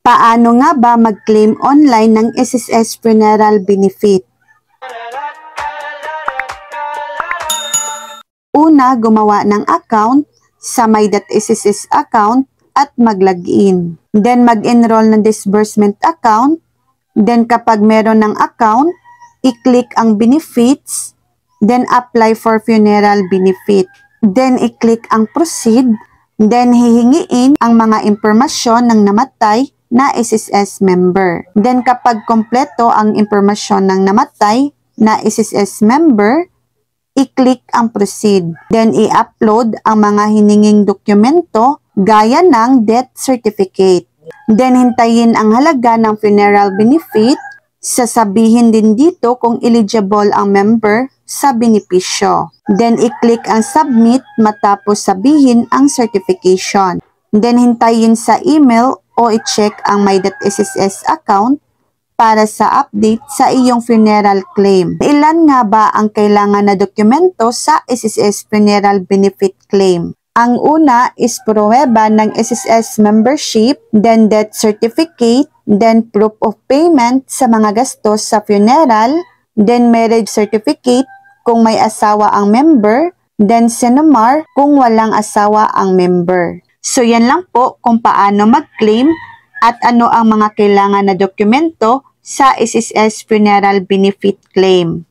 Paano nga ba mag-claim online ng SSS Funeral Benefit? Una, gumawa ng account sa my.sss account at mag-login. Then, mag-enroll ng disbursement account. Then, kapag meron ng account, i-click ang benefits. Then, apply for funeral benefit. Then, i-click ang proceed. Then, hihingiin ang mga impormasyon ng namatay na SSS member. Then, kapag kompleto ang impormasyon ng namatay na SSS member, i-click ang proceed. Then, i-upload ang mga hininging dokumento gaya ng death certificate. Then, hintayin ang halaga ng funeral benefit. Sasabihin din dito kung eligible ang member sa benepisyo. Then, i-click ang submit matapos sabihin ang certification. Then, hintayin sa email o i-check ang my.sss account para sa update sa iyong funeral claim. Ilan nga ba ang kailangan na dokumento sa SSS Funeral Benefit Claim? Ang una is pruweba ng SSS membership, then death certificate, then proof of payment sa mga gastos sa funeral, then marriage certificate kung may asawa ang member, then sinumar kung walang asawa ang member. So yan lang po kung paano mag-claim at ano ang mga kailangan na dokumento sa SSS Funeral Benefit Claim.